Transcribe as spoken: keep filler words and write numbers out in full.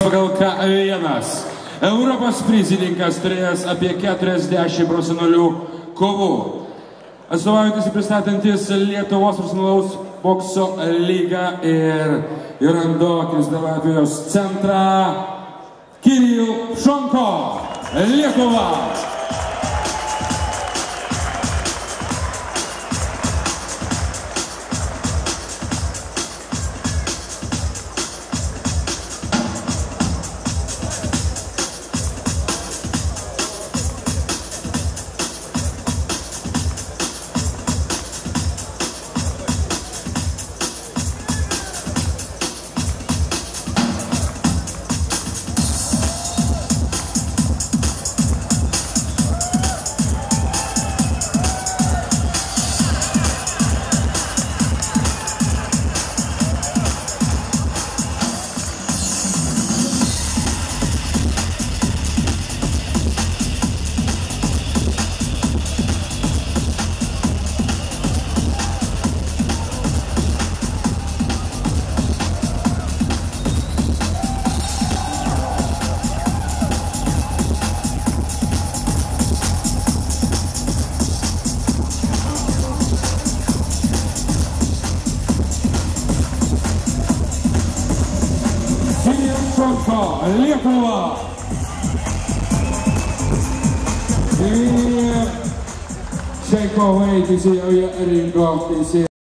Pagal K vienas. Europos prizininkas turėjęs apie keturiasdešimt profesionalių kovų. Atstovaujantis ir pristatantis Lietuvos profesionalaus bokso lygą ir Jurandokis Latvijos centrą Kiril Pšonko, Lietuva. Pšonko, Lietuva. Ir šiai kovai teisėjauja ringo teisėjas.